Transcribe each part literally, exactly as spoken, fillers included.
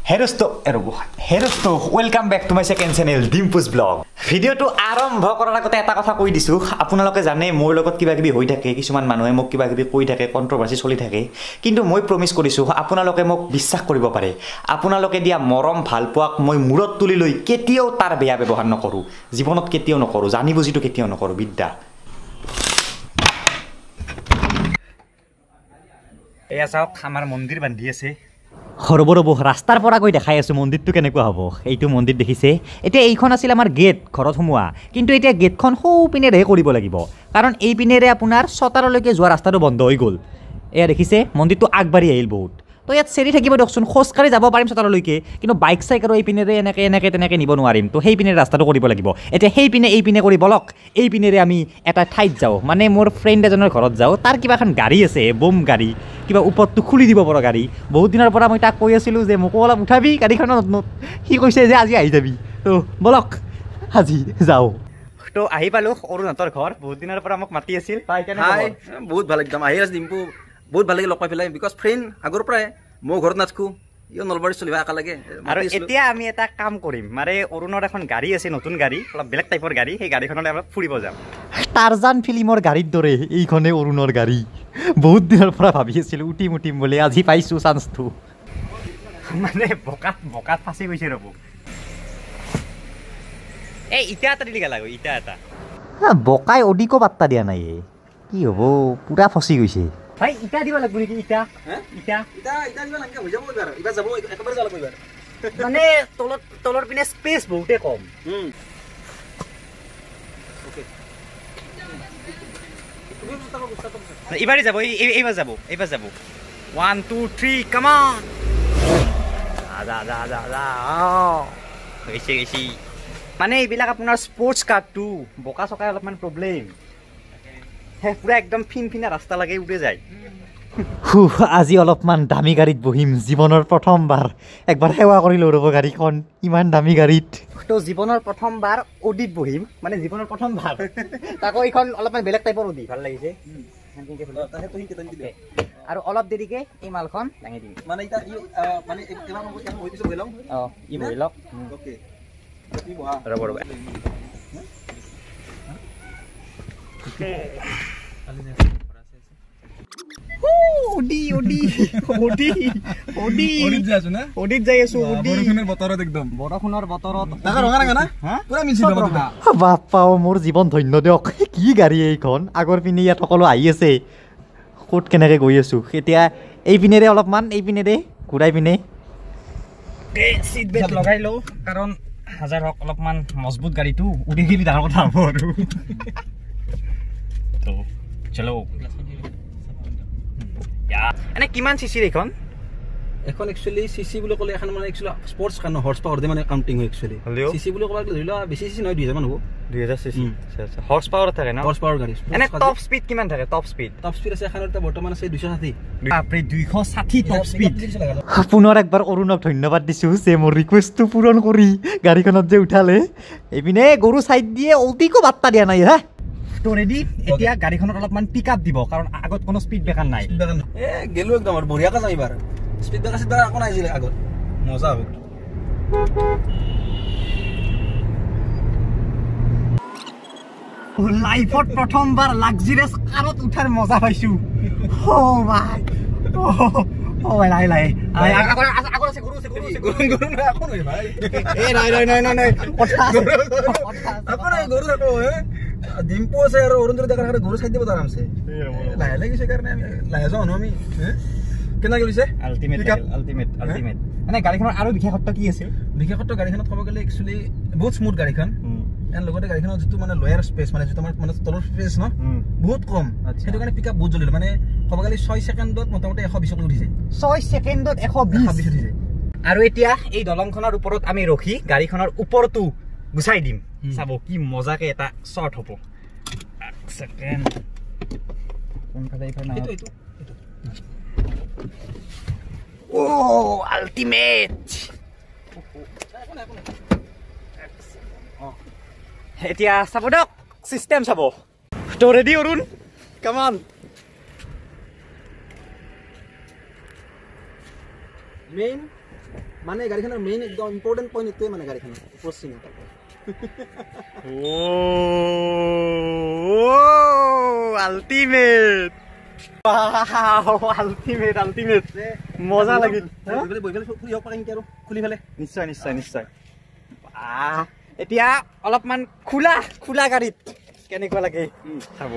হেৰস্তো এৰব হেৰস্তো welcome back to my second channel Dimpus vlog ভিডিওটো আৰম্ভ কৰাৰ আগতে এটা কথা কৈ দিছো আপোনালোকে জানে মোৰ লগত কিবা কিবি হৈ থাকে কিছুমান মানুহে মোক কিবা কিবি কৈ থাকে কন্ট্ৰভাৰ্সি চলি থাকে কিন্তু মই প্ৰমিস কৰিছো আপোনালোকে মোক বিশ্বাস কৰিব পাৰে আপোনালোকে দিয়া মৰম ভাল পোৱাক মই মূৰত তুলি লৈ কেতিয়াও তাৰ বেয়া ব্যৱহাৰ নকৰো জীৱনত কেতিয়াও নকৰো জানি বুজিটো কেতিয়াও নকৰো বিদ্যা এয়া চাওক আমাৰ মন্দিৰ বান্ধি আছে হৰব ৰব ৰাস্তাৰ পৰা গৈ দেখাই আছো মন্দিৰটো কেনেকুৱা হ'ব এইটো মন্দিৰ দেখিছে এতিয়া এইখন আছিল আমাৰ গেট ঘৰত সোমোৱা কিন্তু এতিয়া গেটখন সৌ পিনেৰে কৰিব লাগিব কাৰণ এই পিনেৰে আপোনাৰ ছটাৰলৈকে যোৱা ৰাস্তাটো বন্ধ হৈ গ'ল এয়া দেখিছে মন্দিৰটো আগবাঢ়ি আহিল বহুত তো ইয়াত চেৰি থাকিব দিয়কচোন খোজকাঢ়ি যাব পাৰিম ছটাৰলৈকে কিন্তু বাইক চাইক আৰু এই পিনেৰে এনেকৈ এনেকৈ তেনেকৈ নিব নোৱাৰিম তো সেই পিনেৰে ৰাস্তাটো কৰিব লাগিব এতিয়া সেই পিনে এই পিনে কৰি বলক এই পিনেৰে আমি এটা ঠাইত যাওঁ মানে মোৰ ফ্ৰেণ্ড এজনৰ ঘৰত যাওঁ তাৰ কিবা এখন গাড়ী আছে বম গাড়ী কিবা ওপৰটো খুলি দিব পৰা গাড়ী বহুত দিনৰ পৰা মই তাক কৈ আছিলোঁ যে মোকো অলপ উঠাবি গাড়ীখনত সি কৈছে যে আজি আহি যাবি তো বলক আজি যাওঁ তো আহি পালোঁ অৰুণহঁতৰ ঘৰ বহুত দিনৰ পৰা মোক মাতি আছিল বহুত ভাল একদম আহি আছে ডিম্পু বহুত ভাল লাগে লগ পাই পেলাই বিকজ ফ্ৰেণ্ড আগৰ পৰাই মই ঘৰত নাথাকো ইও নলবাৰী চলিবা একেলগে আৰু এতিয়া আমি এটা কাম কৰিম মানে অৰুণৰ এখন গাড়ী আছে নতুন গাড়ী অলপ বেলেগ টাইপৰ গাড়ী সেই গাড়ীখনত অলপ ফুৰিব যাম টাৰ্জান ফিল্মৰ গাড়ীৰ দৰে এইখনে অৰুণৰ গাড়ী বহুত দিনৰ পৰা ভাবি আছিলোঁ উঠিম উঠিম বুলি আজি পাইছোঁ চান্সটো মানে বোকাত বোকাত ফাঁচি গৈছে ৰ'ব এই ইটা এটা দিলি গেলা ইটা এটা বোকাই অধিকো পাত্তা দিয়া নাই কি হ'ব পুৰা ফচি গৈছে ভাই ইটা দিব লাগিব নেকি ইটা ইটা ইটা ইটা দিব লাগে হৈ যাব এবাৰ এবাৰ যাব একেবাৰে যাব এবাৰ মানে তলত তলৰ পিনে স্পেচ বহুতে কম হুম ওকে এবারে যাব এইবার যাব এইবার যাব one two three come on আদা আদা আদা আদা গেছি গেছি মানে এইবিলাক আপোনাৰ স্পৰ্টছ কারটো বোকা চকা অলপমান প্ৰব্লেম হে পুৰা একদম ফিন ফিনা ৰাস্তা লাগে উঠে যায় আজি অলপমান দামী গাড়ীত বহিম জীৱনৰ প্ৰথমবাৰ একবাৰ সেৱা কৰিলো ৰ'ব গাড়ীখন ইমান দামী গাড়ীত তো জীৱনৰ প্ৰথমবাৰ অডিত বহিম মানে জীৱনৰ প্ৰথমবাৰ তাকো এইখন অলপমান বেলেগ টাইপৰ অডি ভাল লাগিছে আৰু অলপ দেৰিকে এই মালখন দাঙি দিম মানে এটা মানে এবাৰ মই কেন হৈ দিছো বলং অ ই বহিলক ওকে ৰ'ব ৰ'ব ওডি ওডি ওডি ওডি ওডিত যাই আছো না ওডিত যাই আছো ওডি বৰষুণৰ বতৰত একদম বৰষুণৰ বতৰত টাকা ৰঙা ৰঙা না পুৰা মিছি যাব বাপ্পাও মোৰ জীৱন ধন্য দিয়ক কি গাড়ী এইখন আগৰ পিনে ইয়াত সকলো আহি আছে ক'ত কেনেকৈ গৈ আছোঁ এতিয়া এই পিনেৰে অলপমান এই পিনেৰে ঘূৰাই পিনে চিট বেল্ট লগাই লওঁ কাৰণ হাজাৰ হওক অলপমান মজবুত গাড়ীটো উৰি গেলি ডাঙৰ কথা হ'ব আৰু তো চলো এনে কিমান চিচিৰ এইখন এখন একচুয়ালি সিসি বুলি ক'লে এখন মানে একচুয়ালি স্পৰ্টছ কান হৰ্স পাৱাৰ দে মানে কাউন্টিং হয় একচুয়ালি সিসি বুলি ক'লে ধৰিলা বেছি সিসি নহয় দুই হাজাৰ মান হ'ব দুই হাজাৰ সিসি আচ্ছা আচ্ছা হৰ্স পাৱাৰ থাকে না হৰ্স পাৱাৰ গাড়ী এনে টপ স্পিড কিমান থাকে টপ স্পিড টপ স্পিড আছে এখন এটা বৰ্তমান আছে দুইশ ষাঠি আপনি দুইশ ষাঠি টপ স্পিড পুনৰ একবাৰ অৰুণক ধন্যবাদ দিছোঁ যে মোৰ ৰিকুৱেষ্টটো পূৰণ কৰি গাড়ীখনত যে উঠালে এইপিনে গৰু সাইড দিয়ে অতিকো বাৰ্তা দিয়া নাই হা তো ৰেডি এতিয়া গাড়ীখনত অলপমান পিক আপ দিব কাৰণ আগত কোনো স্পিড ব্ৰেকাৰ নাই এ গেলো একদম আৰু বঢ়িয়াকৈ যাম এবাৰ স্পিড ব্ৰেকাৰ স্পিড ব্ৰেকাৰ আকৌ নাই জিলে আগত মজা হ'ব লাইফত প্ৰথমবাৰ লাক্সাৰিয়াছ কাৰত উঠাৰ মজা পাইছো ও ভাই ও ভাই লাই লাই আগৰ আগৰ আছে গৰু আছে গৰু আছে গৰু গৰু না আকৌ নাই ভাই এ নাই নাই নাই নাই নাই কথা আকৌ নাই গৰু আকৌ হে ডিম্পু আছে আৰু অৰুণৰ দেখাৰ কাৰণে গৰু চাই দিব আৰামছে লাহে লাগিছে কাৰণে আমি লাহে যাওঁ ন আমি কেনে গৈছে আল্টিমেট আল্টিমেট আল্টিমেট মানে গাড়ীখনৰ আৰু বিশেষত্ব কি আছে বিশেষত্ব গাড়ীখনত ক'ব গ'লে একচুয়ালি বহুত স্মুথ গাড়ীখন এন লগতে গাড়ীখনৰ যিটো মানে লয়াৰ স্পেচ মানে যিটো আমাৰ মানে তলৰ স্পেচ ন বহুত কম সেইটো কাৰণে পিকআপ বহুত জলদি মানে ক'ব গ'লে ছয় ছেকেণ্ডত মোটামুটি এশ বিশ উঠিছে ছয় ছেকেণ্ডত এশ বিশ উঠিছে আৰু এতিয়া এই দলংখনৰ ওপৰত আমি ৰখি গাড়ীখনৰ ওপৰতো গুছাই দিম চাব কি মজাকে এটা শট হ'ব এক সেকেন্ড কোনফালে ইফালে এইটো এইটো ও আল্টিমেট এতিয়া চাব দিয়ক চিষ্টেম চাব তো ready Arun come on main মানে গাড়ীখনৰ মেইন একদম ইম্পৰ্টেণ্ট পইণ্ট এইটোৱে মানে গাড়ীখনৰ ক্ৰছিং আল্টিমেট আল্টিমেট আল্টিমেট মজা লাগিল খুলি ফেলে নিশ্চয় নিশ্চয় নিশ্চয় এতিয়া অলপমান খোলা খোলা গাড়ীত কেনেকুৱা লাগে চাব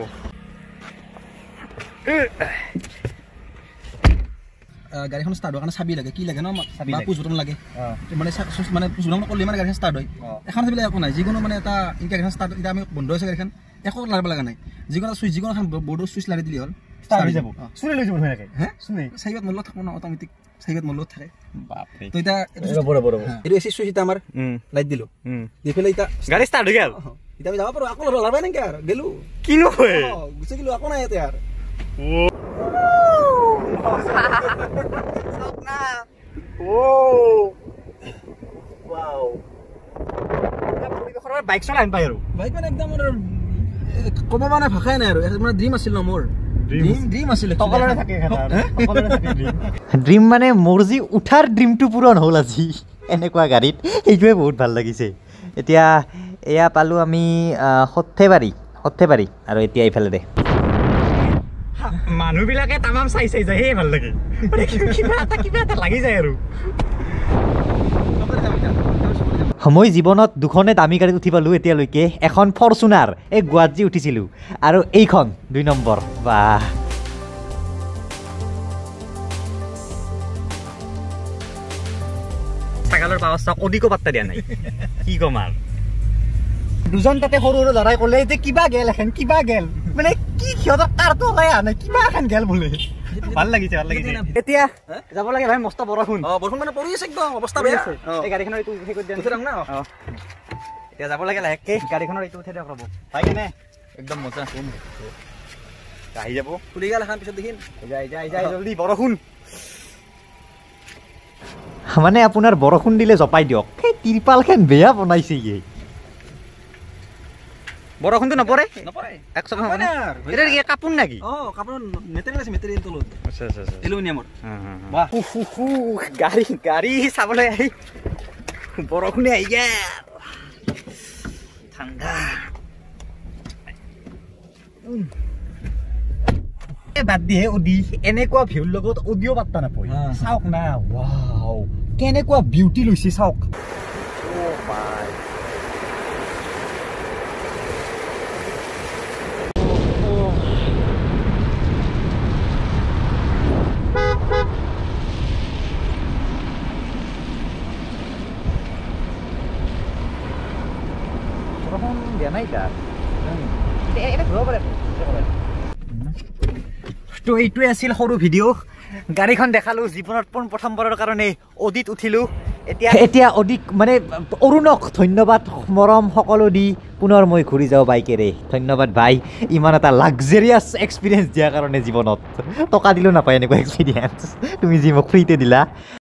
গাড়ীখন ষ্টাৰ্ট হোৱাৰ কাৰণে চাবি লাগে কি লাগে ন বা পুজ বটন লাগে মানে মানে পুজ বটন কৰিলে মানে গাড়ীখন ষ্টাৰ্ট হয় এখন চাবিলে একো নাই যিকোনো মানে এটা ইনকা গাড়ীখন ষ্টাৰ্ট এতিয়া আমি বন্ধ হৈছে গাড়ীখন একো লাগাব লগা নাই যিকোনো চুইচ যিকোনো এখন বৰ্ডৰ চুইচ লাগি দিলে হ'ল ষ্টাৰ্ট হৈ যাব চুনে লৈ যাব ধুনীয়াকৈ হে চুনে চাইবাত মলত থাকো ন অট'মেটিক চাইবাত মলত থাকে বাপৰে তো এটা বড় বড় এইটো এসি চুইচ এটা আমাৰ লাইট দিলো দি ফেলে এটা গাড়ী ষ্টাৰ্ট হৈ গ'ল এতিয়া আমি যাব পাৰো আকৌ লাগাবাই নেকি আৰু গেলো কিনো হয় গুচি গেলো আকৌ নাই ইয়াতে আৰু বাইক চলাই পাই আৰু বাইক মানে একদম ক'ব মানে ভাষাই নাই আৰু মানে ড্ৰিম আছিল ন মোৰ ড্ৰিম আছিল ড্ৰিম মানে মোৰ যি উঠাৰ ড্ৰিমটো পূৰণ হ'ল আজি এনেকুৱা গাড়ীত সেইটোৱে বহুত ভাল লাগিছে এতিয়া এয়া পালোঁ আমি সৰ্থেবাৰী সৰ্থেবাৰী আৰু এতিয়া এইফালে দে মানুহবিলাকে তামাম চাই চাই যায় সেই ভাল লাগে কিবা এটা কিবা এটা লাগি যায় আৰু মই জীৱনত দুখনে দামী গাড়ীত উঠি পালোঁ এতিয়ালৈকে এখন ফৰচুনাৰ এই গুৱাহাটী উঠিছিলোঁ আৰু এইখন দুই নম্বৰ বাহ ছাগালৰ পাৱাৰ চাওক অধিকো পাত্তা দিয়া নাই কি ক'ম আৰু দুজন তাতে সৰু সৰু ল'ৰাই ক'লে যে কিবা গেল এখন কিবা গেল মানে কি সিহঁতৰ কাৰটো ওলাই অহা নাই কিবা এখন গেল বোলে ভাল লাগিছে ভাল লাগিছে এতিয়া যাব লাগে ভাই মস্ত বৰষুণ অ বৰষুণ মানে পৰি আছে একদম অৱস্থা বেয়া এই গাড়ীখনৰ এইটো উঠি কৰি দিয়া না এতিয়া যাব লাগে লাহেকৈ গাড়ীখনৰ এইটো উঠাই দিয়ক ৰ'ব ভাই কেনে একদম মজা আহি যাব খুলি গ'ল এখন পিছত দেখিম যাই যাই যাই জলদি বৰষুণ মানে আপোনাৰ বৰষুণ দিলে জপাই দিয়ক সেই তিৰপালখন বেয়া বনাইছে ইয়ে বৰষুণটো নপৰে নপৰে এক চক হ'ব না এটা কি কাপোৰ নেকি অ কাপোৰ মেটেৰিয়েল আছে মেটেৰিয়েল তলত আচ্ছা আচ্ছা আচ্ছা এলুমিনিয়ামৰ বাহ গাড়ী গাড়ী চাবলৈ আহি বৰষুণে আহি গেল ঠাণ্ডা বাদ দিয়ে অদি এনেকুৱা ভিউৰ লগত অডিঅ' পাত্তা নাপায় চাওক না ৱাও কেনেকুৱা বিউটি লৈছে চাওক তো এইটোৱে আছিল সৰু ভিডিঅ' গাড়ীখন দেখালোঁ জীৱনত পোন প্ৰথমবাৰৰ কাৰণে অডিত উঠিলোঁ এতিয়া এতিয়া অডিক মানে অৰুণক ধন্যবাদ মৰম সকলো দি পুনৰ মই ঘূৰি যাওঁ বাইকেৰে ধন্যবাদ ভাই ইমান এটা লাক্সাৰিয়াছ এক্সপিৰিয়েঞ্চ দিয়াৰ কাৰণে জীৱনত টকা দিলেও নাপায় এনেকুৱা এক্সপিৰিয়েঞ্চ তুমি যি মোক ফ্ৰীতে দিলা